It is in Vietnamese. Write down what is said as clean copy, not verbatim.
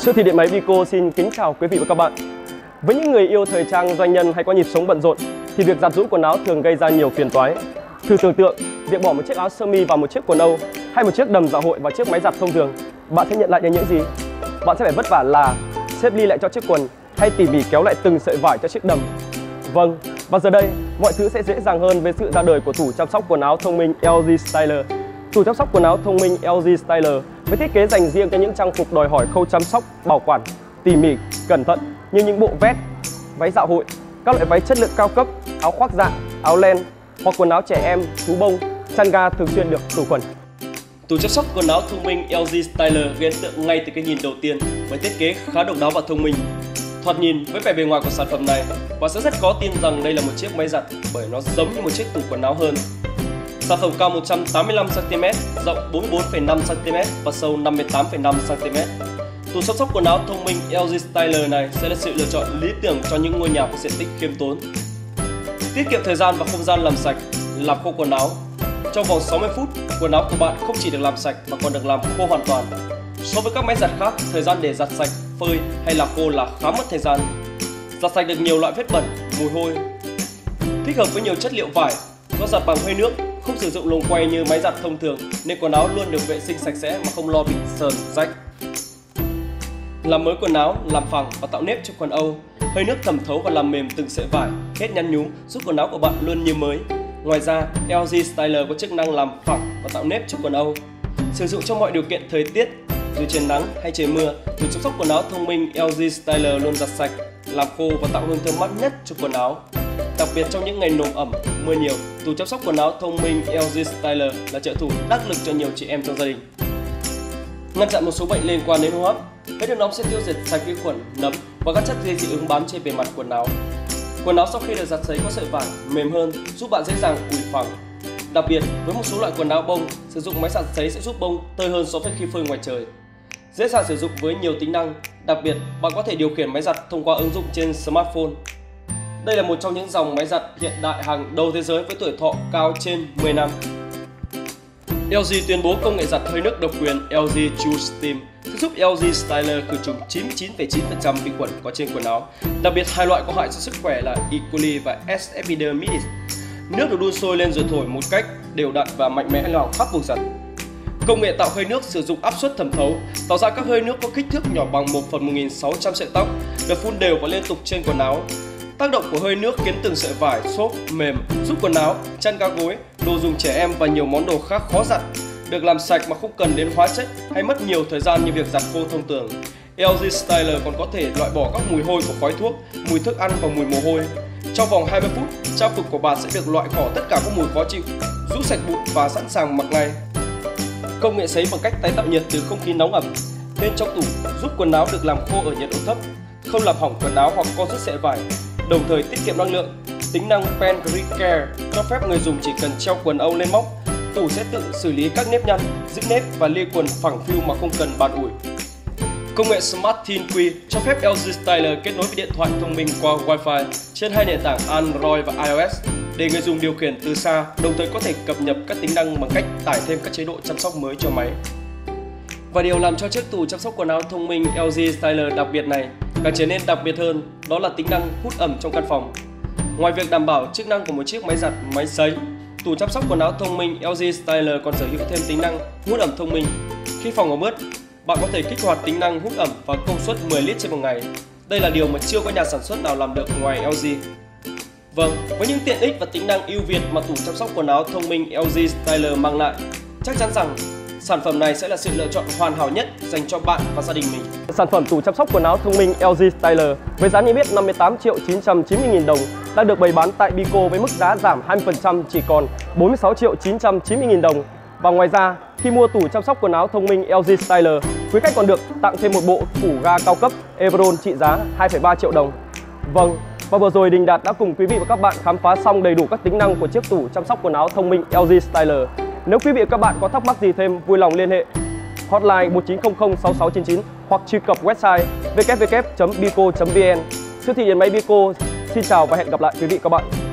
Siêu thị điện máy Vico xin kính chào quý vị và các bạn. Với những người yêu thời trang, doanh nhân hay có nhịp sống bận rộn thì việc giặt giũ quần áo thường gây ra nhiều phiền toái. Thử tưởng tượng việc bỏ một chiếc áo sơ mi vào một chiếc quần âu hay một chiếc đầm dạ hội vào chiếc máy giặt thông thường, bạn sẽ nhận lại những gì? Bạn sẽ phải vất vả là xếp ly lại cho chiếc quần hay tỉ mỉ kéo lại từng sợi vải cho chiếc đầm. Vâng, và giờ đây mọi thứ sẽ dễ dàng hơn với sự ra đời của tủ chăm sóc quần áo thông minh LG Styler. Tủ chăm sóc quần áo thông minh LG Styler với thiết kế dành riêng cho những trang phục đòi hỏi khâu chăm sóc, bảo quản tỉ mỉ, cẩn thận như những bộ vest, váy dạ hội, các loại váy chất lượng cao cấp, áo khoác dạ, áo len hoặc quần áo trẻ em, thú bông, chăn ga thường xuyên được khử khuẩn. Tủ chăm sóc quần áo thông minh LG Styler gây ấn tượng ngay từ cái nhìn đầu tiên với thiết kế khá độc đáo và thông minh. Thoạt nhìn với vẻ bề ngoài của sản phẩm này, bạn sẽ rất khó tin rằng đây là một chiếc máy giặt bởi nó giống như một chiếc tủ quần áo hơn. Sản phẩm cao 185 cm, rộng 44,5 cm và sâu 58,5 cm. Tủ chăm sóc quần áo thông minh LG Styler này sẽ là sự lựa chọn lý tưởng cho những ngôi nhà có diện tích khiêm tốn. Tiết kiệm thời gian và không gian làm sạch, làm khô quần áo. Trong vòng 60 phút, quần áo của bạn không chỉ được làm sạch mà còn được làm khô hoàn toàn. So với các máy giặt khác, thời gian để giặt sạch, phơi hay làm khô là khá mất thời gian. Giặt sạch được nhiều loại vết bẩn, mùi hôi. Thích hợp với nhiều chất liệu vải, nó giặt bằng hơi nước, không sử dụng lồng quay như máy giặt thông thường nên quần áo luôn được vệ sinh sạch sẽ mà không lo bị sờn, rách. Làm mới quần áo, làm phẳng và tạo nếp cho quần âu. Hơi nước thẩm thấu và làm mềm từng sợi vải, hết nhăn nhúm, giúp quần áo của bạn luôn như mới. Ngoài ra, LG Styler có chức năng làm phẳng và tạo nếp cho quần âu. Sử dụng trong mọi điều kiện thời tiết, dù trời nắng hay trời mưa, tủ chăm sóc quần áo thông minh LG Styler luôn giặt sạch, làm khô và tạo hương thơm mát nhất cho quần áo. Đặc biệt trong những ngày nồm ẩm, mưa nhiều, tủ chăm sóc quần áo thông minh LG Styler là trợ thủ đắc lực cho nhiều chị em trong gia đình. Ngăn chặn một số bệnh liên quan đến hô hấp, hết nước nóng sẽ tiêu diệt sạch vi khuẩn, nấm và các chất gây dị ứng bám trên bề mặt quần áo. Quần áo sau khi được giặt sấy có sợi vải mềm hơn, giúp bạn dễ dàng ủi phẳng. Đặc biệt với một số loại quần áo bông, sử dụng máy giặt sấy sẽ giúp bông tơi hơn so với khi phơi ngoài trời. Dễ dàng sử dụng với nhiều tính năng, đặc biệt bạn có thể điều khiển máy giặt thông qua ứng dụng trên smartphone. Đây là một trong những dòng máy giặt hiện đại hàng đầu thế giới với tuổi thọ cao trên 10 năm. LG tuyên bố công nghệ giặt hơi nước độc quyền LG True Steam sẽ giúp LG Styler khử trùng 99,9% vi khuẩn có trên quần áo. Đặc biệt hai loại có hại cho sức khỏe là E. coli và S. epidermidis. Nước được đun sôi lên rồi thổi một cách đều đặn và mạnh mẽ làm khắp vùng giặt. Công nghệ tạo hơi nước sử dụng áp suất thẩm thấu, tạo ra các hơi nước có kích thước nhỏ bằng 1/1600 sợi tóc, được phun đều và liên tục trên quần áo. Tác động của hơi nước khiến từng sợi vải xốp mềm, giúp quần áo, chăn ga gối, đồ dùng trẻ em và nhiều món đồ khác khó giặt được làm sạch mà không cần đến hóa chất hay mất nhiều thời gian như việc giặt khô thông thường. LG Styler còn có thể loại bỏ các mùi hôi của khói thuốc, mùi thức ăn và mùi mồ hôi. Trong vòng 20 phút, trang phục của bạn sẽ được loại khỏi tất cả các mùi khó chịu, rũ sạch bụi và sẵn sàng mặc ngay. Công nghệ sấy bằng cách tái tạo nhiệt từ không khí nóng ẩm. Bên trong tủ giúp quần áo được làm khô ở nhiệt độ thấp, không làm hỏng quần áo hoặc co rút sợi vải, đồng thời tiết kiệm năng lượng. Tính năng Pen Grip Care cho phép người dùng chỉ cần treo quần âu lên móc, tủ sẽ tự xử lý các nếp nhăn, giữ nếp và lia quần phẳng phiu mà không cần bàn ủi. Công nghệ Smart Thin Quy cho phép LG Styler kết nối với điện thoại thông minh qua Wi-Fi trên hai nền tảng Android và iOS để người dùng điều khiển từ xa, đồng thời có thể cập nhật các tính năng bằng cách tải thêm các chế độ chăm sóc mới cho máy. Và điều làm cho chiếc tủ chăm sóc quần áo thông minh LG Styler đặc biệt này càng trở nên đặc biệt hơn, đó là tính năng hút ẩm trong căn phòng. Ngoài việc đảm bảo chức năng của một chiếc máy giặt, máy sấy, tủ chăm sóc quần áo thông minh LG Styler còn sở hữu thêm tính năng hút ẩm thông minh. Khi phòng ẩm ướt, bạn có thể kích hoạt tính năng hút ẩm và công suất 10 lít trên một ngày. Đây là điều mà chưa có nhà sản xuất nào làm được ngoài LG. Vâng, với những tiện ích và tính năng ưu việt mà tủ chăm sóc quần áo thông minh LG Styler mang lại, chắc chắn rằng sản phẩm này sẽ là sự lựa chọn hoàn hảo nhất dành cho bạn và gia đình mình. Sản phẩm tủ chăm sóc quần áo thông minh LG Styler với giá niêm yết 58.990.000 đồng đang được bày bán tại Bico với mức giá giảm 20% chỉ còn 46.990.000 đồng. Và ngoài ra, khi mua tủ chăm sóc quần áo thông minh LG Styler, quý khách còn được tặng thêm một bộ phủ ga cao cấp Everon trị giá 2,3 triệu đồng. Vâng, và vừa rồi Đình Đạt đã cùng quý vị và các bạn khám phá xong đầy đủ các tính năng của chiếc tủ chăm sóc quần áo thông minh LG Styler. Nếu quý vị và các bạn có thắc mắc gì thêm, vui lòng liên hệ hotline 19006699 hoặc truy cập website www.bico.vn. Siêu thị điện máy Bico xin chào và hẹn gặp lại quý vị và các bạn.